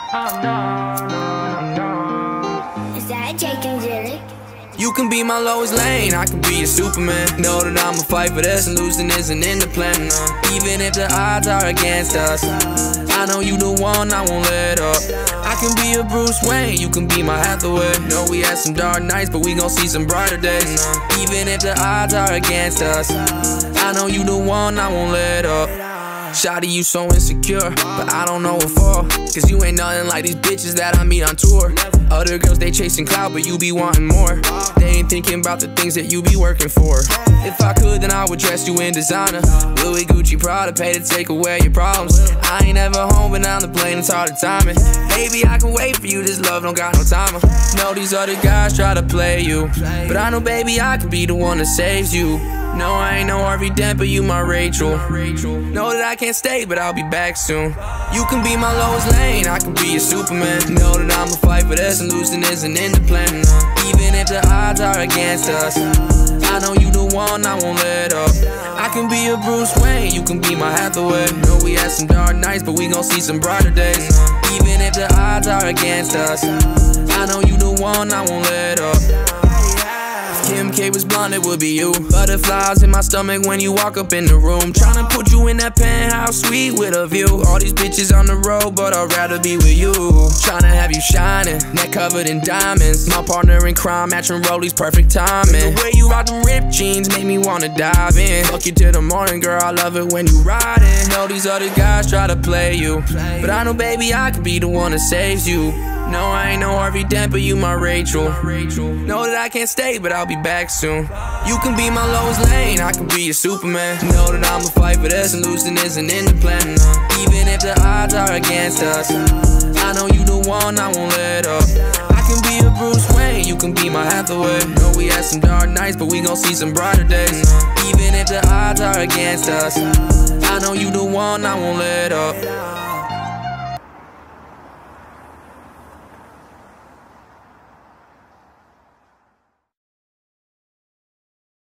Oh no, no, no. Is that Jake and Jerry? You can be my Lois Lane, I can be a Superman. Know that I'ma fight for this, and losing isn't in the plan. Even if the odds are against us, I know you the one, I won't let up. I can be a Bruce Wayne, you can be my Hathaway. Know we had some dark nights, but we gon' see some brighter days. Even if the odds are against us, I know you the one, I won't let up. Shawty, you so insecure, but I don't know what for. Cause you ain't nothing like these bitches that I meet on tour. Other girls, they chasing clout, but you be wanting more. They ain't thinking about the things that you be working for. If I could, then I would dress you in designer. Louis, Gucci, Prada, pay to take away your problems. I ain't ever home, but on the plane, it's hard to time it. Baby, I can wait for you, this love don't got no timer. Know these other guys try to play you, but I know, baby, I can be the one that saves you. No, I ain't no Harvey Dent, but you my Rachel. Know that I can't stay, but I'll be back soon. You can be my Lois Lane, I can be a Superman. Know that I'ma fight for this, and losing isn't in the plan. Even if the odds are against us, I know you the one, I won't let up. I can be a Bruce Wayne, you can be my Hathaway. Know we had some dark nights, but we gon' see some brighter days. Even if the odds are against us, I know you the one, I won't let up. Kim K was blonde, it would be you. Butterflies in my stomach when you walk up in the room. Tryna put you in that penthouse suite with a view. All these bitches on the road, but I'd rather be with you. Tryna have you shining, neck covered in diamonds. My partner in crime, matching rollies, perfect timing. The way you rock them ripped jeans make me wanna dive in. Fuck you till the morning, girl, I love it when you riding. Know these other guys try to play you, but I know, baby, I could be the one that saves you. No, I ain't no Harvey Dent, but you my Rachel. Know that I can't stay, but I'll be back soon. You can be my Lois Lane, I can be a Superman. Know that I'ma fight for this, and losing isn't in the plan. Even if the odds are against us, I know you the one, I won't let up. I can be a Bruce Wayne, you can be my Hathaway. Know we had some dark nights, but we gon' see some brighter days. Even if the odds are against us, I know you the one, I won't let up.